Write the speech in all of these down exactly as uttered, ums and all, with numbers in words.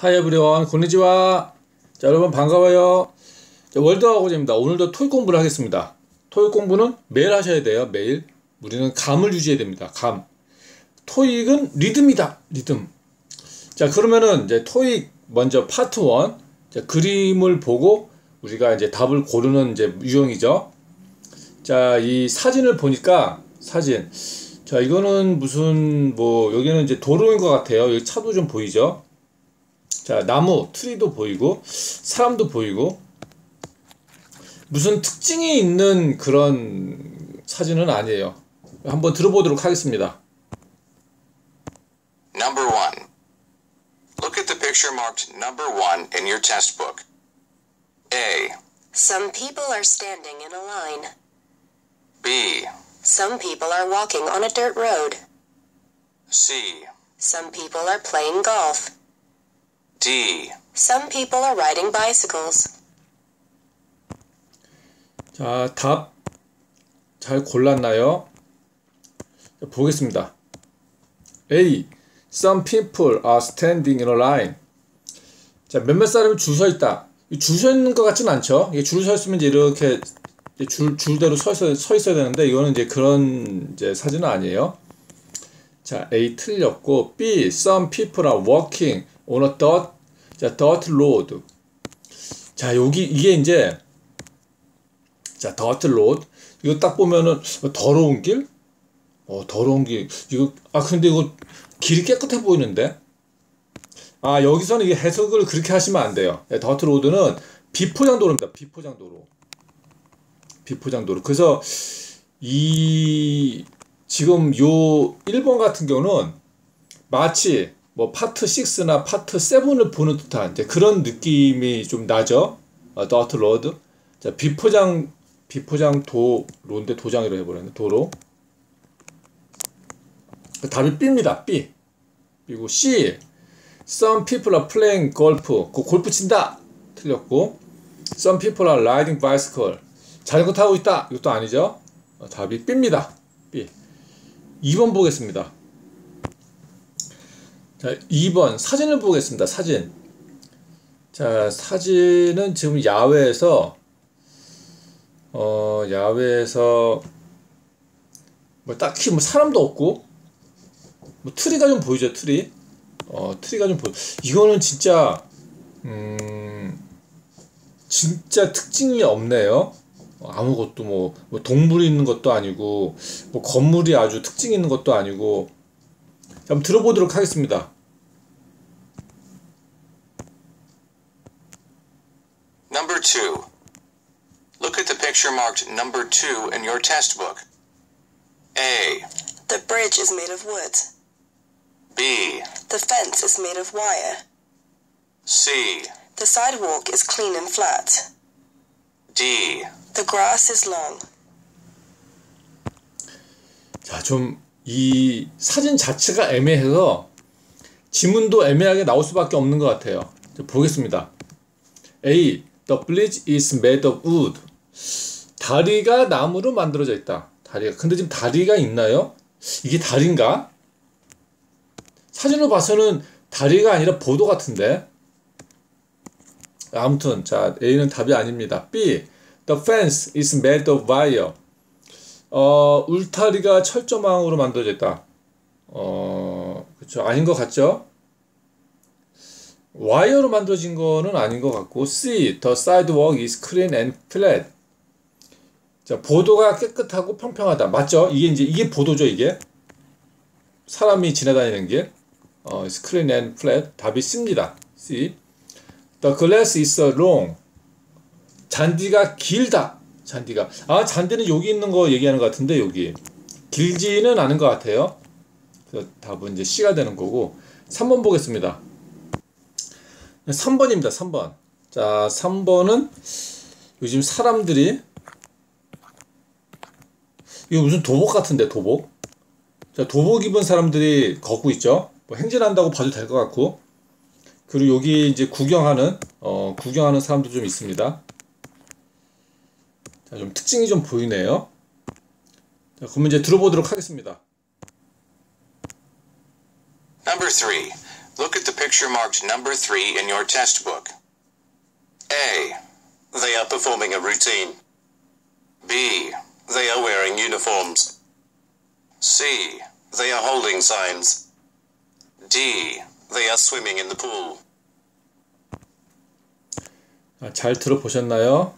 하이 에브리원, konnichiwa. 자, 여러분 반가워요. 자, 월드아고제입니다. 오늘도 토익 공부를 하겠습니다. 토익 공부는 매일 하셔야 돼요. 매일. 우리는 감을 유지해야 됩니다. 감. 토익은 리듬이다. 리듬. 자, 그러면은 이제 토익 먼저 파트 일. 자, 그림을 보고 우리가 이제 답을 고르는 이제 유형이죠. 자, 이 사진을 보니까 사진. 자, 이거는 무슨 뭐 여기는 이제 도로인 것 같아요. 여기 차도 좀 보이죠. 자, 나무, 트리도 보이고 사람도 보이고 무슨 특징이 있는 그런 사진은 아니에요. 한번 들어보도록 하겠습니다. Number one. Look at the picture marked number one in your test book. A. Some people are standing in a line. B. Some people are walking on a dirt road. C. Some people are playing golf. D. Some people are riding bicycles. 자, 답 잘 골랐나요? 자, 보겠습니다. A. Some people are standing in a line. 자, 몇몇 사람이 줄 서 있다. 줄 서 있는 것 같진 않죠? 이게 줄 서 있으면 이제 이렇게 줄, 줄대로 서, 있어, 서 있어야 되는데 이거는 이제 그런 이제 사진은 아니에요. 자, A 틀렸고 B. Some people are walking on a dirt, 자, dirt road. 자, 여기 이게 이제 자, dirt road. 이거 딱 보면은 더러운 길? 어, 더러운 길. 이거 아 근데 이거 길이 깨끗해 보이는데. 아, 여기서는 이게 해석을 그렇게 하시면 안 돼요. dirt road는 비포장도로입니다. 비포장도로. 비포장도로. 그래서 이 지금 요 일 번 같은 경우는 마치 뭐 파트 육나 파트 칠을 보는 듯한 이제 그런 느낌이 좀 나죠. 어, dirt road. 자, 비포장 비포장 도로인데 도장이라고 해버렸네. 도로. 답이 B입니다. B. 그리고 C. Some people are playing golf. 그 골프 친다. 틀렸고. Some people are riding bicycle. 자전거 타고 있다. 이것도 아니죠. 어, 답이 B입니다. B. 이 번 보겠습니다. 자, 이 번 사진을 보겠습니다. 사진. 자, 사진은 지금 야외에서 어, 야외에서 뭐 딱히 뭐 사람도 없고 뭐 트리가 좀 보이죠. 트리. 어, 트리가 좀 보여. 이거는 진짜 음 진짜 특징이 없네요. 아무것도 뭐, 뭐 동물이 있는 것도 아니고 뭐 건물이 아주 특징이 있는 것도 아니고. 한번 들어보도록 하겠습니다. Number two. Look at the picture marked number two in your test book. A. The bridge is made of wood. B. The fence is made of wire. C. The sidewalk is clean and flat. D. The grass is long. 자, 좀 이 사진 자체가 애매해서 지문도 애매하게 나올 수밖에 없는 것 같아요. 자, 보겠습니다. A. The bridge is made of wood. 다리가 나무로 만들어져 있다. 다리가. 근데 지금 다리가 있나요? 이게 다리인가? 사진으로 봐서는 다리가 아니라 보도 같은데. 아무튼 자, A는 답이 아닙니다. B. The fence is made of wire. 어, 울타리가 철조망으로 만들어져 있다. 어, 그쵸. 아닌 것 같죠? 와이어로 만들어진 거는 아닌 것 같고. C. The sidewalk is clean and flat. 자, 보도가 깨끗하고 평평하다. 맞죠? 이게 이제 이게 보도죠, 이게. 사람이 지나다니는 길. 어, is clean and flat. 답이 C입니다. C. The glass is long. 잔디가 길다. 잔디가. 아, 잔디는 여기 있는 거 얘기하는 것 같은데, 여기. 길지는 않은 것 같아요. 그래서 답은 이제 C가 되는 거고. 삼 번 보겠습니다. 삼 번입니다. 삼 번. 자, 삼 번은 요즘 사람들이 이거 무슨 도복 같은데, 도복. 자, 도복 입은 사람들이 걷고 있죠. 뭐 행진한다고 봐도 될 것 같고. 그리고 여기 이제 구경하는 어, 구경하는 사람도 좀 있습니다. 자, 좀 특징이 좀 보이네요. 자, 그럼 이제 들어보도록 하겠습니다. Number three. Look at the picture marked number three in your test book. A. They are performing a routine. B. They are wearing uniforms. C. They are holding signs. D. They are swimming in the pool. 잘 들어보셨나요?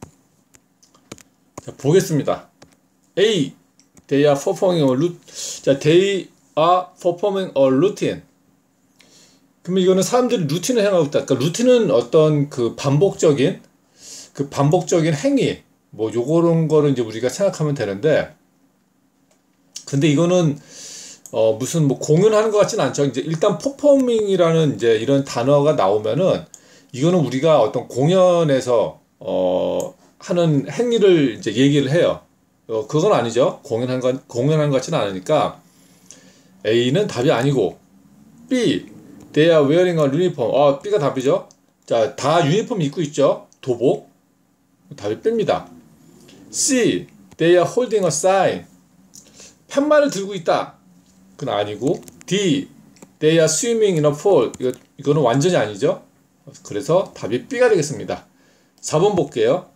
자, 보겠습니다. A. They are performing a routine. 자, they are performing a routine. 그러면 이거는 사람들이 루틴을 행하고 있다. 그러니까 루틴은 어떤 그 반복적인 그 반복적인 행위, 뭐 요런 거를 이제 우리가 생각하면 되는데, 근데 이거는 어 무슨 뭐 공연하는 것 같지는 않죠. 이제 일단 퍼포밍이라는 이제 이런 단어가 나오면은 이거는 우리가 어떤 공연에서 어 하는 행위를 이제 얘기를 해요. 어 그건 아니죠. 공연한 건 공연한 것 같지는 않으니까 A는 답이 아니고, B. They are wearing a uniform. 아, B가 답이죠. 자, 다 유니폼 입고 있죠. 도복. 답이 뺍니다. C. They are holding a sign. 팻말을 들고 있다. 그건 아니고. D. They are swimming in a pool. 이거, 이거는 완전히 아니죠. 그래서 답이 B가 되겠습니다. 사 번 볼게요.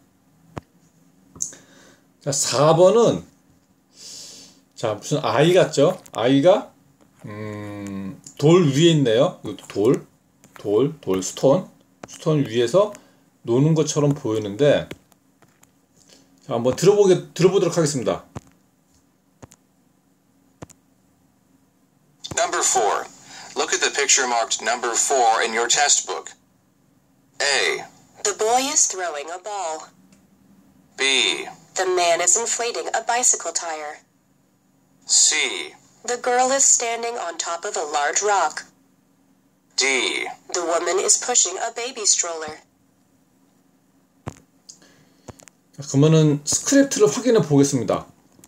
자, 사 번은 자, 무슨 아이 같죠? 아이가 음, 돌 위에 있네요. 이것도 돌, 돌, 돌, 스톤, 스톤 위에서 노는 것처럼 보이는데, 자, 한번 들어보게 들어보도록 하겠습니다. Number four. Look at the picture marked number four in your test book. A. The boy is throwing a ball. B. The man is inflating a bicycle tire. C. The girl is standing on top of a large rock. D. The woman is pushing a baby stroller. 자, 그러면은 스크립트를 확인해 보겠습니다.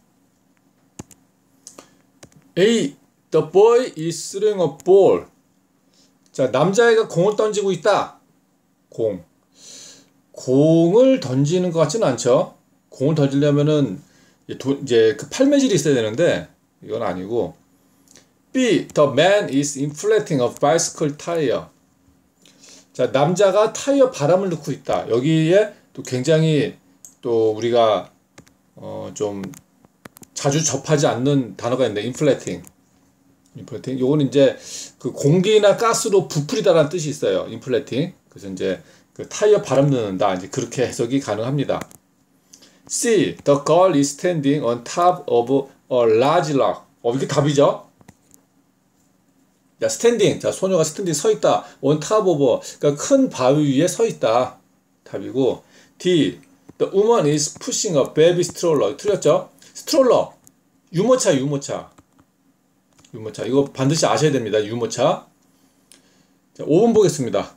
A. The boy is throwing a ball. 자, 남자애가 공을 던지고 있다. 공. 공을 던지는 것 같지는 않죠. 공을 던지려면은 이제 그 팔매질이 있어야 되는데 이건 아니고. B. The man is inflating a bicycle tire. 자, 남자가 타이어 바람을 넣고 있다. 여기에 또 굉장히 또 우리가 어 좀 자주 접하지 않는 단어가 있는데, inflating. inflating. 요건 이제 그 공기나 가스로 부풀리다라는 뜻이 있어요. inflating. 그래서 이제 그 타이어 바람 넣는다. 이제 그렇게 해석이 가능합니다. C. The girl is standing on top of a large rock. 어, 이게 답이죠? 자, 스탠딩. 자, 소녀가 스탠딩 서 있다. on top of, 그러니까 큰 바위 위에 서 있다. 답이고. D. The woman is pushing a baby stroller. 틀렸죠? 스트롤러. 유모차, 유모차. 유모차. 이거 반드시 아셔야 됩니다. 유모차. 자, 오 번 보겠습니다.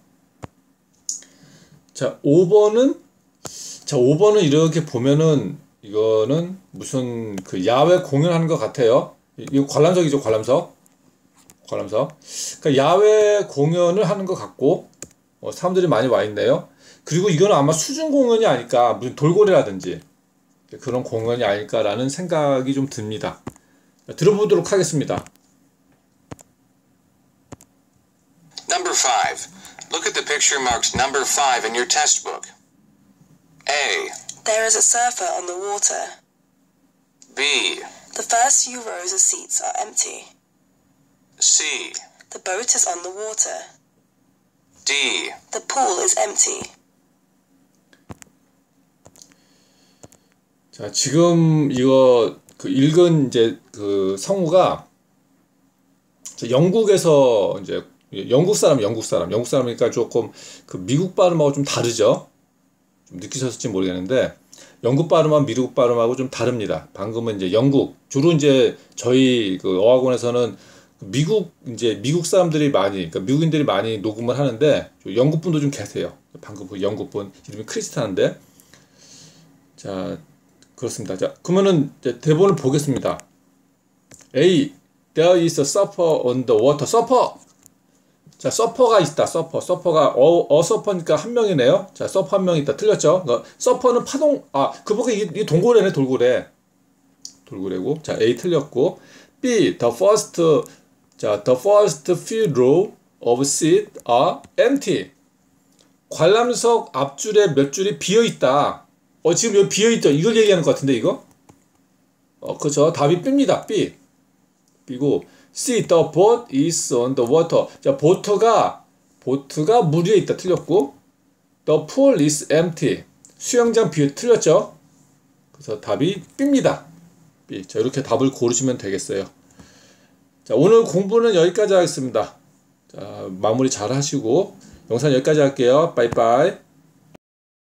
자, 오 번은 자, 오 번은 이렇게 보면은 이거는 무슨 그 야외 공연하는 것 같아요. 이거 관람석이죠, 관람석. 관람석. 그러니까 야외 공연을 하는 것 같고, 어, 사람들이 많이 와 있네요. 그리고 이거는 아마 수중 공연이 아닐까, 무슨 돌고래라든지 그런 공연이 아닐까라는 생각이 좀 듭니다. 자, 들어보도록 하겠습니다. Number five. Look at the picture marked number five in your test book. A. There is a surfer on the water. B. The first few rows of seats are empty. C. The boat is on the water. D. The pool is empty. 자, 지금 이거 그 읽은 이제 그 성우가 영국에서 이제 영국 사람, 영국 사람, 영국 사람이니까 조금 그 미국 발음하고 좀 다르죠. 좀 느끼셨을지 모르겠는데 영국 발음하고 미국 발음하고 좀 다릅니다. 방금은 이제 영국, 주로 이제 저희 그 어학원에서는 미국 이제 미국 사람들이 많이, 그러니까 미국인들이 많이 녹음을 하는데 영국 분도 좀 계세요. 방금 그 영국 분 이름이 크리스타인데, 자, 그렇습니다. 자, 그러면은 이제 대본을 보겠습니다. A. There is a surfer on the water. 서퍼. 자, 서퍼가 있다. 서퍼. 서퍼가 어, 어 서퍼니까 한 명이네요. 자, 서퍼 한 명 있다. 틀렸죠? 그러니까 서퍼는 파동. 아, 그 보기 이게, 이게 동고래네. 돌고래. 돌고래고. 자, A 틀렸고. B. The first. 자, the first few row of seats are empty. 관람석 앞줄에 몇 줄이 비어있다. 어, 지금 여기 비어있다. 이걸 얘기하는 것 같은데, 이거? 어, 그렇죠. 답이 B입니다. B. B고, C, the boat is on the water. 자, 보트가, 보트가 물 위에 있다. 틀렸고, the pool is empty. 수영장 비어 틀렸죠? 그래서 답이 B입니다. B. 자, 이렇게 답을 고르시면 되겠어요. 자, 오늘 공부는 여기까지 하겠습니다. 자, 마무리 잘 하시고, 영상 여기까지 할게요. 빠이빠이.